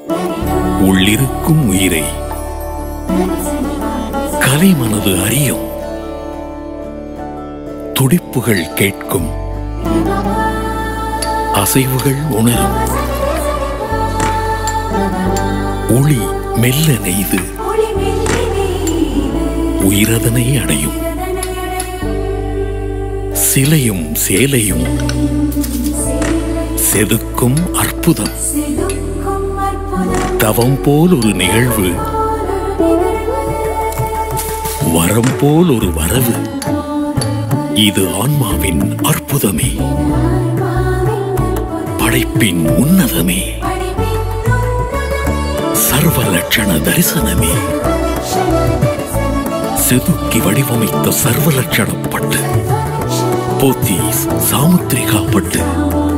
உள்ளிருக்கும் உயிரை கலைமனது அறியும். துடிப்புகள் கேட்கும், அசைவுகள் உணரும். ஒளி மெல்ல நெய்து உயிரதனை அடையும். சிலையும் சேலையும் செதுக்கும் அற்புதம். தவம் போல் ஒரு நிகழ்வு, வரம் போல் ஒரு வரவு. இது ஆன்மாவின் அற்புதமே, படைப்பின் உன்னதமே, சர்வ லட்சண தரிசனமே. செதுக்கி வடிவமைத்த சர்வ லட்சணப்பட்டு போத்தீஸ் சாமுத்திரிகா பட்டு.